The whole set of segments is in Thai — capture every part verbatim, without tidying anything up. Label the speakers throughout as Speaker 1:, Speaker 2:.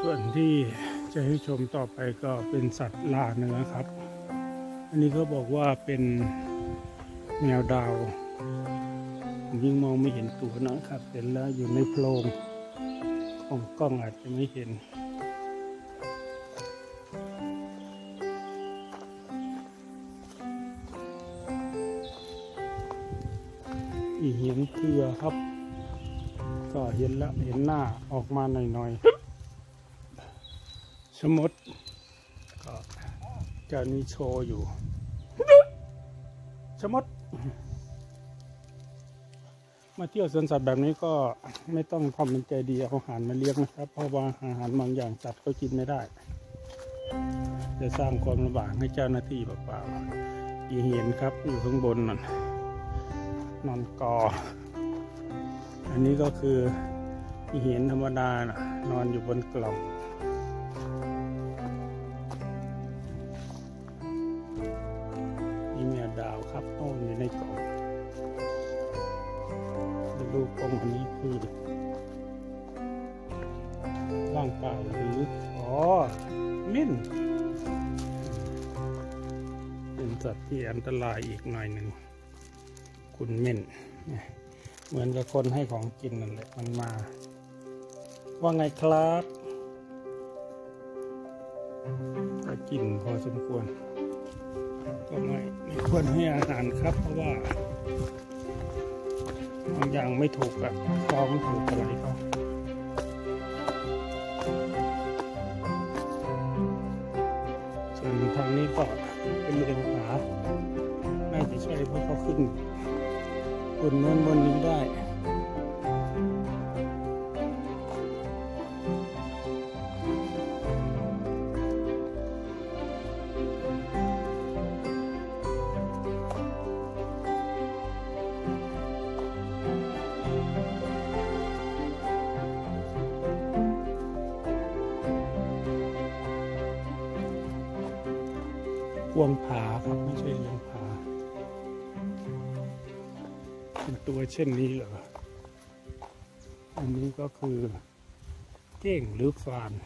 Speaker 1: ส่วนที่จะให้ชมต่อไปก็เป็นสัตว์ล่าเนื้อครับอันนี้เขาบอกว่าเป็นแมวดาวผมยิ่งมองไม่เห็นตัวนะครับเห็นแล้วอยู่ในโพรงของกล้องอาจจะไม่เห็นอีเห็นเครือครับก็เห็นแล้วเห็นหน้าออกมาหน่อยๆชมดก็เจ้านี้โชว์อยู่ชมดมาเที่ยวสวนสัตว์แบบนี้ก็ไม่ต้องทำเป็นใจดีเอาอาหารมาเลี้ยงนะครับเพราะว่าอาหารบางอย่างสัตว์ก็กินไม่ได้จะสร้างความลำบากให้เจ้าหน้าที่เปล่าๆอีเห็นครับอยู่ข้างบนนั่นนอนกออันนี้ก็คืออีเห็นธรรมดานะนอนอยู่บนกล่องนี่แมวดาวครับโอ้อยู่ในกล่องดูกล่องอันนี้คือว่างเปล่าหรืออ๋อมิ้นเป็นสัตว์ที่อันตรายอีกหน่อยหนึ่งคุณเม่นเหมือนกับคนให้ของกินนั่นแหละมันมาว่าไงครับก็กินพอสมควรก็ไม่ไม่ควรให้อาหารครับเพราะว่าบางอย่างไม่ถูกกับท้องถูกอะไรก็ส่วนทางนี้ก็เป็นเรื่องขาน่าจะใช่เพราะเขาขึ้นบนโน้นบนนี้ได้กวงผาครับไม่ใช่เลี้ยงผาเป็นตัวเช่นนี้เหรออันนี้ก็คือเก้งหรือฟาน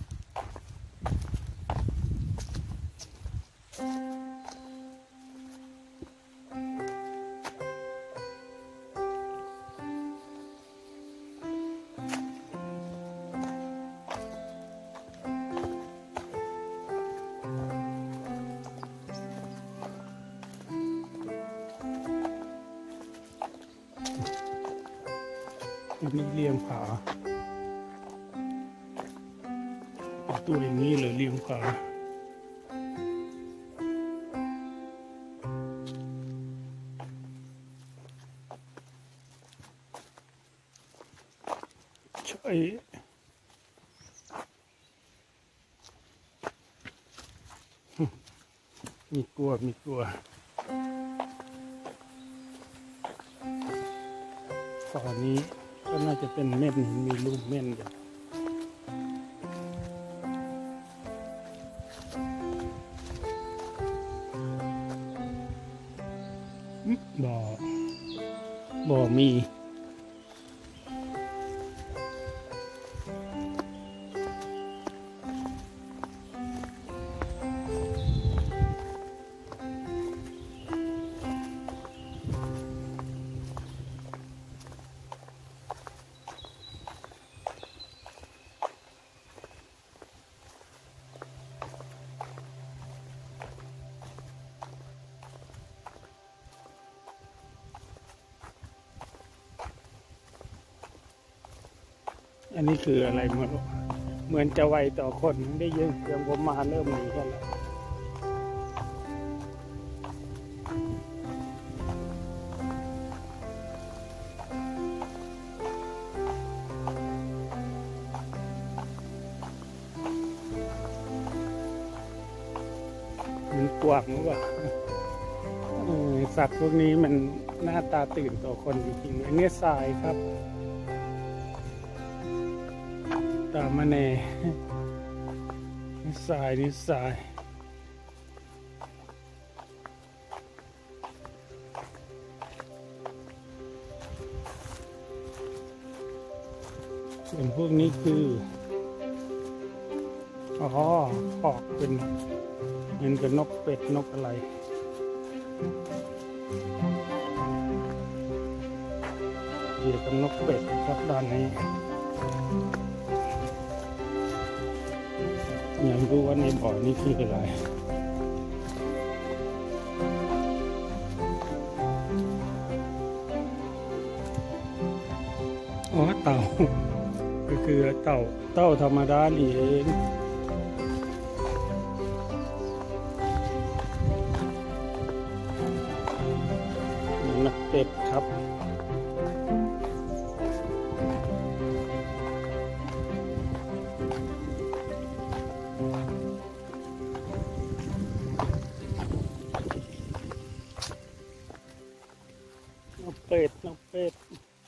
Speaker 1: อันนี้เลี้ยงผาตัวอย่างนี้เลยเลี้ยงผาใช่มีกลัวมีกลัวตอนนี้ก็น่าจะเป็นเม่นมีลูกเม่นอยู่บ่อบ่อมีอันนี้คืออะไรเหมือนเหมือนจะไวต่อคนได้ยินเสียงผมมาเริ่มหนีกันแล้วมันกว้างหรือเปล่าสัตว์พวกนี้มันหน้าตาตื่นต่อคนจริงๆอันนี้ทรายครับตามมาเน่นิสัยนิสัยส่วนพวกนี้คืออ๋อคอกเป็นเห็นกับนกเป็ดนกอะไรเกี่ยวกับนกเป็ดครับด้านนี้อยากรู้ว่าในบ่อนี้คืออะไรอ๋อเต่าก็คือเต่าเต่าธรรมดานี่เองนกเป็ดครับนกเป็ดนกเป็ด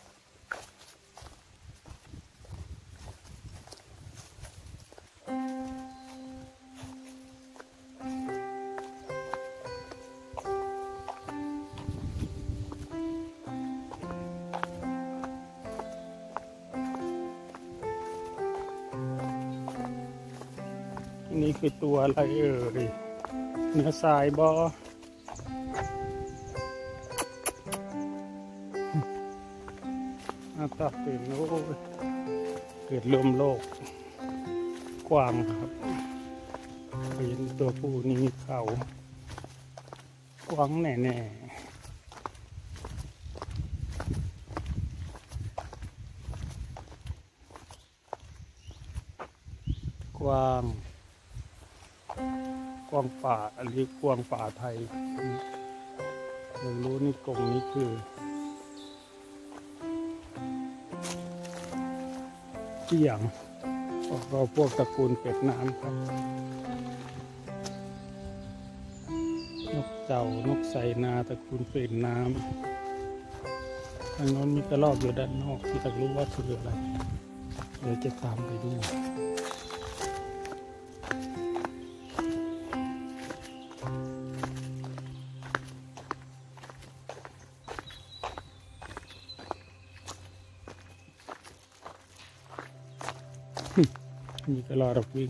Speaker 1: นี่คือตัวอะไรเอ่ยเนื้อทรายบออาตาเป็นโอ้ยเกิดลมโลกกว้างครับเห็นตัวผู้นี้เขากว้างแน่แน่กว้างกว้างป่าอันนี้กว้างป่าไทยไม่รู้นี่กรงนี้คือเกี่ยงก็พวกตระกูลเป็ดน้ำครับนกเจ้านกไสนาตระกูลเป็ดน้ำทางโน้นมีกระรอกอยู่ด้านนอกที่อยากรู้ว่าคืออะไรเดี๋ยวจะตามไปดูมีกระรอกวิ่ง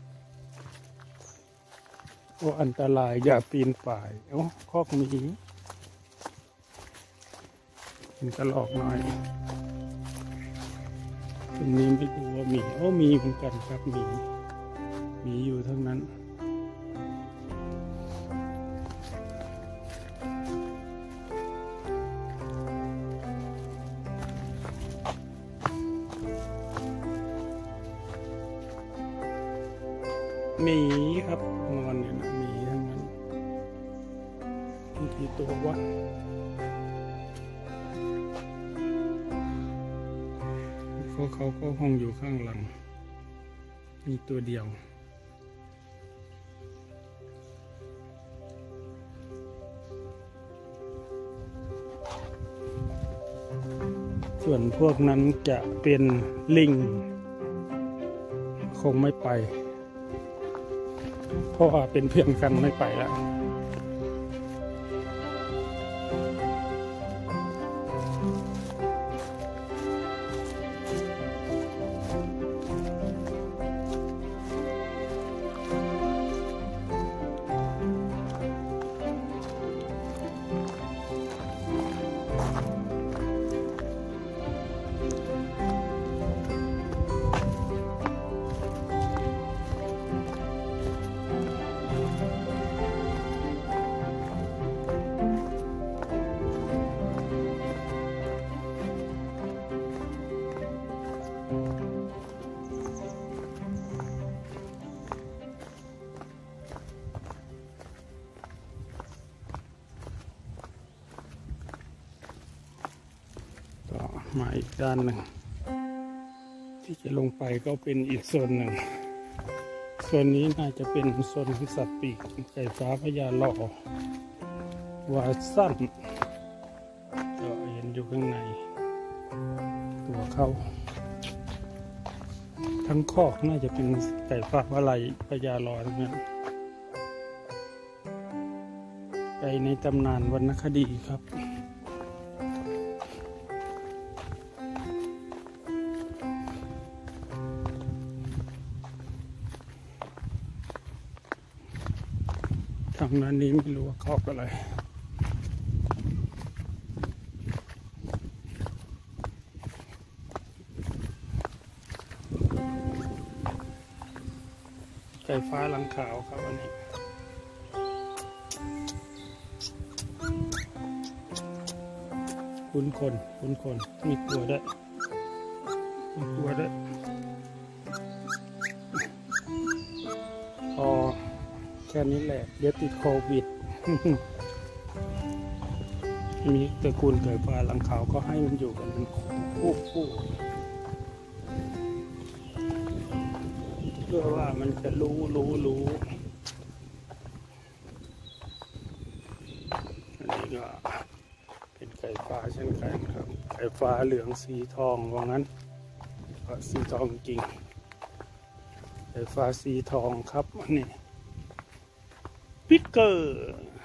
Speaker 1: โอ้อันตรายอย่าปีนป่ายโอ้คอกมีเป็นกระรอกน้อยตรงนี้ไม่รู้ว่ามีโอ้มีเหมือนกันครับมีมีอยู่ทั้งนั้นหมีครับนอนอยู่นะหมีทั้งนั้นมีกี่ตัววะเขาเขาก็ห้องอยู่ข้างหลังมีตัวเดียวส่วนพวกนั้นจะเป็นลิงคงไม่ไปเพราะว่าเป็นเพื่อนกันไม่ไปแล้วมาอีกด้านหนึ่งที่จะลงไปก็เป็นอีกโซนหนึ่งโซนนี้น่าจะเป็นโซนของสัตว์ปีกไก่ฟ้าพญาหล่อวาสั้นก็เห็นอยู่ข้างในตัวเขาทั้งคอกน่าจะเป็นไก่ฟ้าวะไลพญาหล่อทั้งนั้นไก่ในตำนานวรรณคดีครับางนั้นนี้ไม่รู้ว่าคอกอะไรไก่ฟ้าหลังขาวครับอันนี้คุ้นคนคุ้นคนมีตัวด้วยมีตัวด้วยพอแค่นี้แหละเดี๋ยวติดโควิด มีตระกูลไก่ฟ้าหลังขาวก็ให้มันอยู่กันเป็นคู่คู่เพื่อว่ามันจะรู้รู้รู้อันนี้ก็เป็นไก่ฟ้าเช่นกันครับไก่ฟ้าเหลืองสีทองว่างั้นก็สีทองจริงไก่ฟ้าสีทองครับอันนี้ปิกเกอร์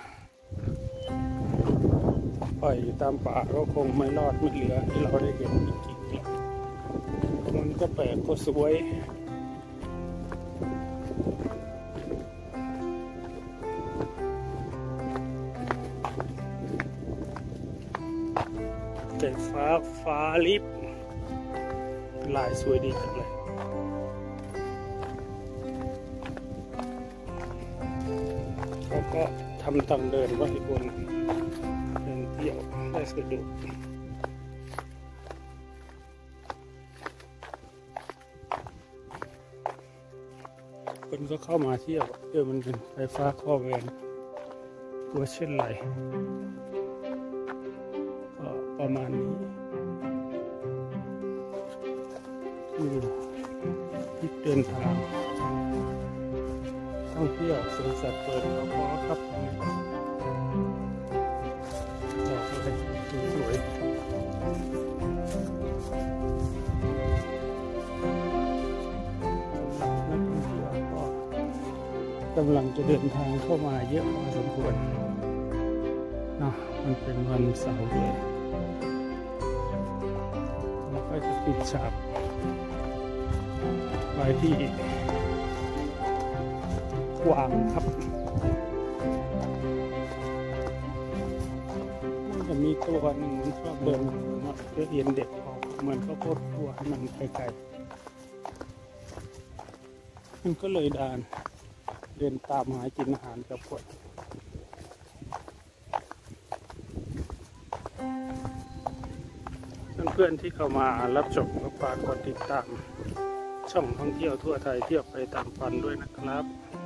Speaker 1: ปล่อยอยู่ตามป่าก็คงไม่รอดไม่เหลือที่เราได้เห็นจริงๆมันก็แปลกก็สวยไก่ฟ้าฟ้าลิบลายสวยดีจังเลยเขาก็ทำทางเดินไว้ให้คนเดินเที่ยวได้สะดวกคนก็เข้ามาเที่ยวเดี๋ยวมันเป็นไฟฟ้าข้อแวนตัวเช่นไรก็ประมาณนี้คือที่เดินทางท่องเที่ยวสวนสัตว์เปิดก็พอครับดอกอะไรสวยกำลังจะเดินทางเข้ามาเยอะพอสมควรเนาะมันเป็นวันเสาร์ด้วยแล้วก็จะปิดฉากไปที่กวางครับมันจะมีตัวหนึ่งมันชอบเดินมาเพื่อเห็นเด็กออกเหมือนเขาโคตรกลัวให้มันไกลๆมันก็เลยดานเดินตามหากินอาหารกับคนเพื่อนๆที่เข้ามารับชมก็ฝากกดติดตามช่องท่องเที่ยวทั่วไทยเที่ยวไปตามฝันด้วยนะครับ